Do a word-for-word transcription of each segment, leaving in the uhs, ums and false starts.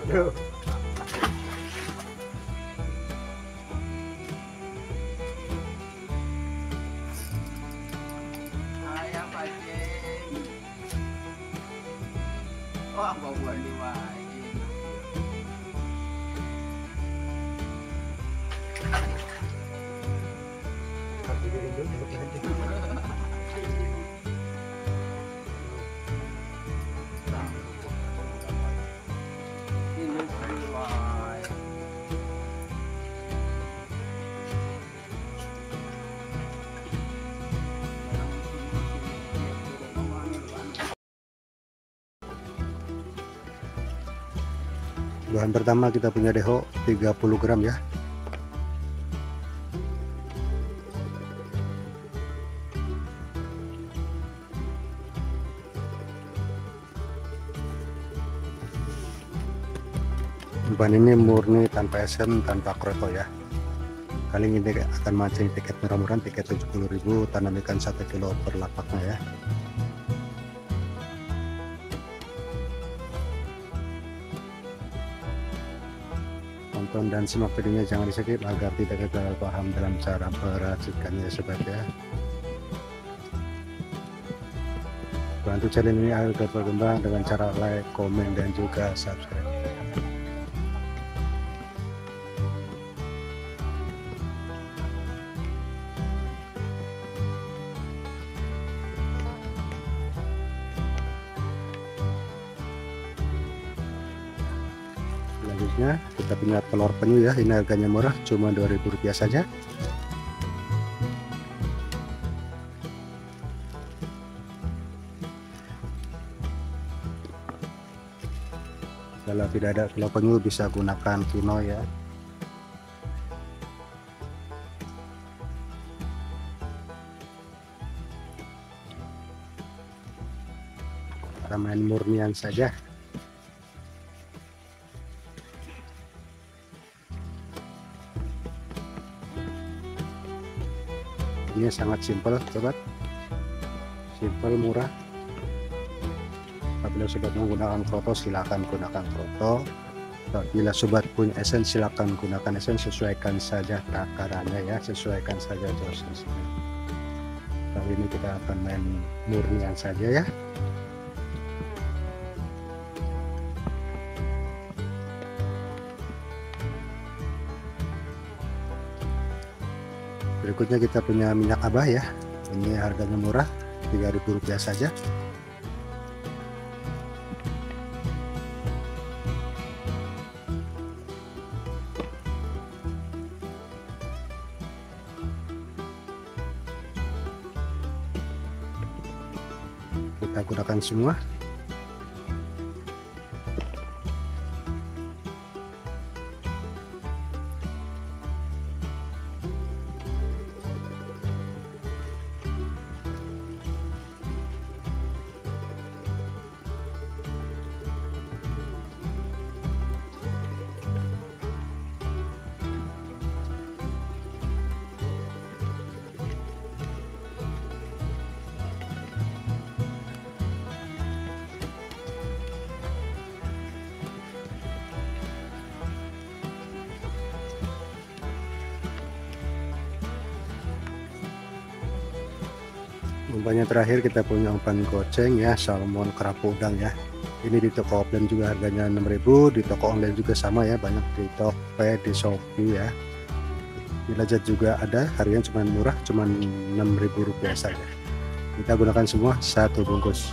Waduh. Ayah pancing. Oh, bawa buan diwain. Ini diwain. Bahan pertama kita punya deho tiga puluh gram ya. Bahan ini murni tanpa esen, tanpa kroto ya. Kali ini akan mancing tiket murah-murahan, tiket tujuh puluh ribu, tanam ikan satu kilo per lapaknya ya. Tonton dan simak videonya, jangan di skip agar tidak gagal paham dalam cara meracikannya sobat ya. Bantu channel ini agar berkembang dengan cara like, komen, dan juga subscribe. Selanjutnya kita punya telur penyu ya, ini harganya murah, cuma dua ribu rupiah saja. Kalau tidak ada telur penyu bisa gunakan tuna ya. Kita main murnian saja. Ini sangat simpel sobat, simpel, murah. Apabila sobat menggunakan kroto silakan gunakan kroto. Bila sobat punya esen silakan gunakan esen, sesuaikan saja takarannya ya, sesuaikan saja dosisnya. Kali ini kita akan main murnian saja ya. Berikutnya kita punya minyak abah ya, ini harganya murah, tiga ribu rupiah saja. Kita gunakan semua. Umpannya terakhir kita punya umpan goceng ya, salmon kerapu udang ya. Ini di toko offline juga harganya enam ribu, di toko online juga sama ya, banyak di Tokped, di Shopee ya. Di Lazada juga ada, harganya cuma murah, cuma enam ribu rupiah saja. Kita gunakan semua satu bungkus.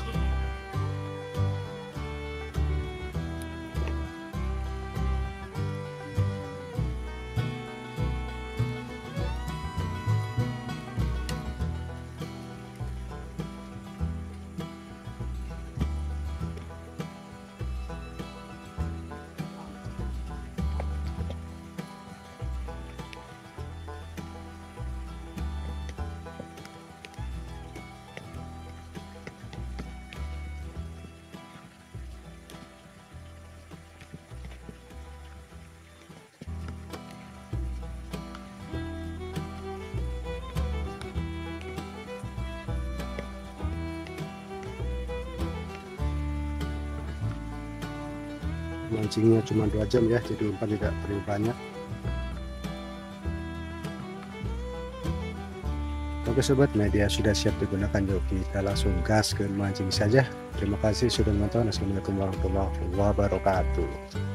mancingnya cuma dua jam ya, jadi umpan tidak terlalu banyak. Oke sobat, media sudah siap digunakan, yuk kita langsung gas ke mancing saja. Terima kasih sudah menonton. Assalamualaikum warahmatullahi wabarakatuh.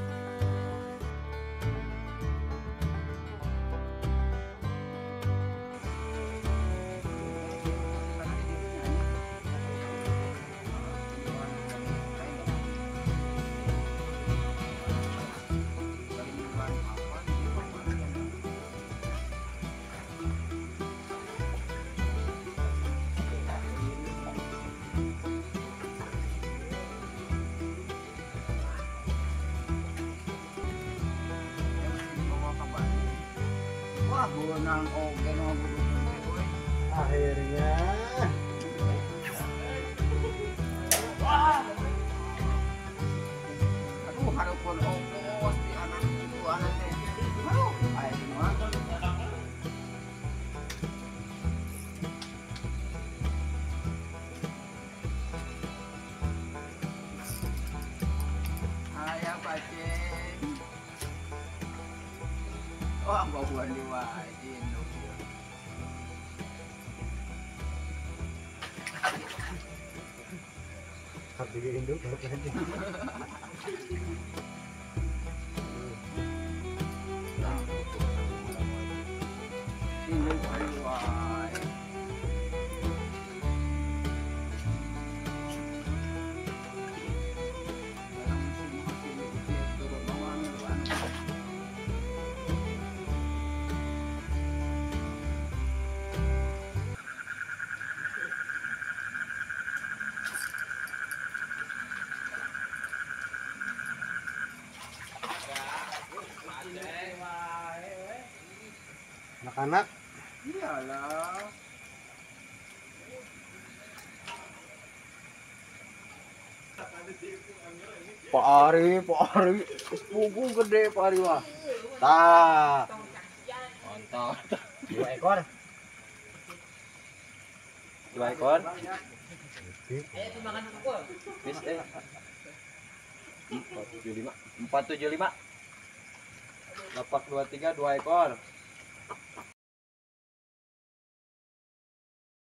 Wah, bonang oke no boy. Akhirnya Aduh, harapun ongkos di anak itu anaknya. Aduh, ayo semua. Ayah pacing. Oh, ang babuan liway. harus dibikin dulu baru lanjut. Ini liway. Anak-anak Iyalah. Pak Ari, Pak Ari, sepupu gede Pak Ari wah. Tah. Mantap. Dua ekor. Dua ekor. Bis eh. Empat tujuh lima. Empat tujuh lima. Lapak dua tiga dua ekor.